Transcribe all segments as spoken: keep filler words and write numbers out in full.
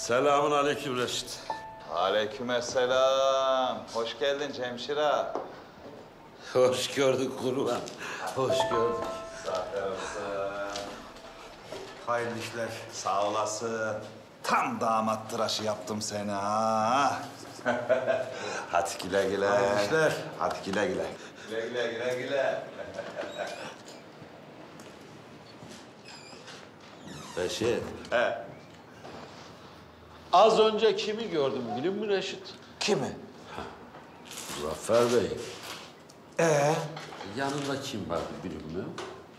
Selamun aleyküm Reşit. Aleykümselam. Hoş geldin Cemşir ağa. Hoş gördük kurban. Hoş gördük. Sağ olasın. Hayırlı işler. Sağ olasın. Tam damat tıraşı yaptım seni ha. Hadi güle güle. Hayırlı işler. Hadi güle güle. Güle güle güle güle. Reşit. He. Az önce kimi gördüm biliyor musun Reşit? Kimi? Muzaffer Bey. Ee, Yanında kim vardı biliyor musun?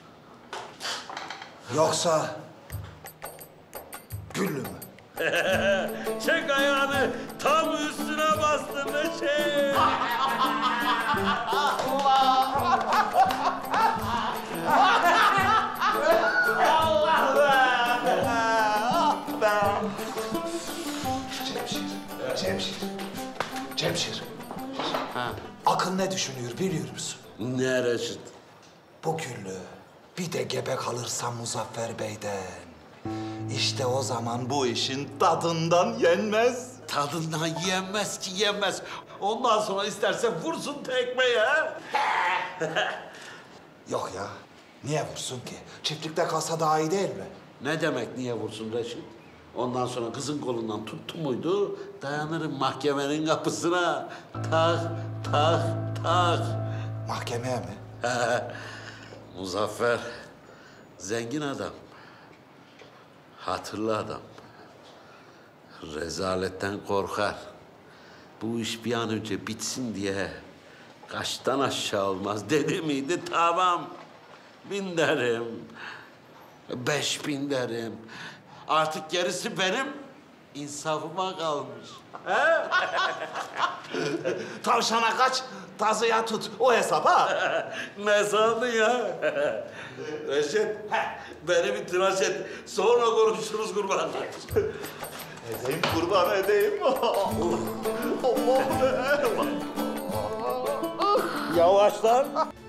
yoksa Güllü mü? Çek ayağını tam üstüne bastın Reşit. Cemşir, Cemşir, Cemşir. Ha. Akıl ne düşünüyor biliyor musun? Ne Reşit? Bu Güllü bir de gebe kalırsa Muzaffer Bey'den. İşte o zaman bu işin tadından yenmez. Tadından yenmez ki yenmez. Ondan sonra isterse vursun tekmeyi ha. Yok ya, niye vursun ki? Çiftlikte kalsa daha iyi değil mi? Ne demek niye vursun Reşit? Ondan sonra kızın kolundan tuttu muydu, dayanırım mahkemenin kapısına. Tak, tak, tak. Mahkemeye mi? Muzaffer, zengin adam. Hatırlı adam. Rezaletten korkar. Bu iş bir an önce bitsin diye kaçtan aşağı olmaz dedi miydi? Tamam. Bin derim. Beş bin derim. Artık gerisi benim insafıma kalmış. Tavşana kaç, tazıya tut. O hesap ha. Ne sandın ya? Reşit, beni bir tıraş et. Sonra konuşuruz kurban. Edeyim kurban edeyim. Yavaş lan.